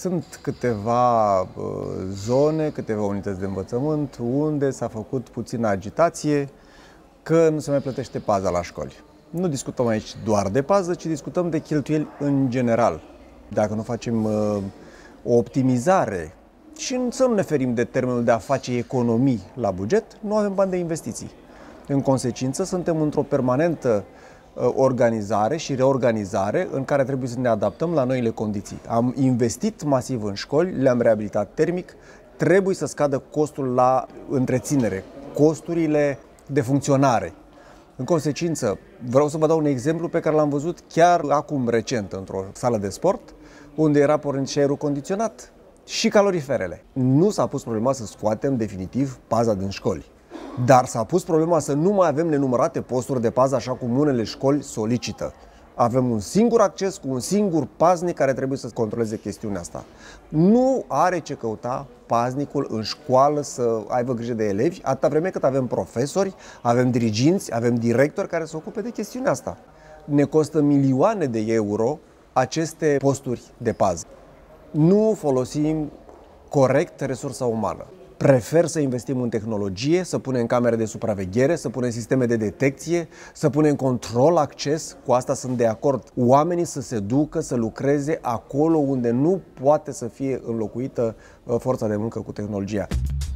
Sunt câteva zone, câteva unități de învățământ unde s-a făcut puțină agitație că nu se mai plătește paza la școli. Nu discutăm aici doar de pază, ci discutăm de cheltuieli în general. Dacă nu facem o optimizare și să nu ne ferim de termenul de a face economii la buget, nu avem bani de investiții. În consecință, suntem într-o permanentă organizare și reorganizare în care trebuie să ne adaptăm la noile condiții. Am investit masiv în școli, le-am reabilitat termic, trebuie să scadă costul la întreținere, costurile de funcționare. În consecință, vreau să vă dau un exemplu pe care l-am văzut chiar acum recent într-o sală de sport, unde era pornit și aerul condiționat și caloriferele. Nu s-a pus problema să scoatem definitiv paza din școli. Dar s-a pus problema să nu mai avem nenumărate posturi de pază așa cum unele școli solicită. Avem un singur acces cu un singur paznic care trebuie să controleze chestiunea asta. Nu are ce căuta paznicul în școală să aibă grijă de elevi, atâta vreme cât avem profesori, avem diriginți, avem directori care se ocupe de chestiunea asta. Ne costă milioane de euro aceste posturi de pază. Nu folosim corect resursa umană. Prefer să investim în tehnologie, să punem camere de supraveghere, să punem sisteme de detecție, să punem control acces, cu asta sunt de acord. Oamenii să se ducă, să lucreze acolo unde nu poate să fie înlocuită forța de muncă cu tehnologia.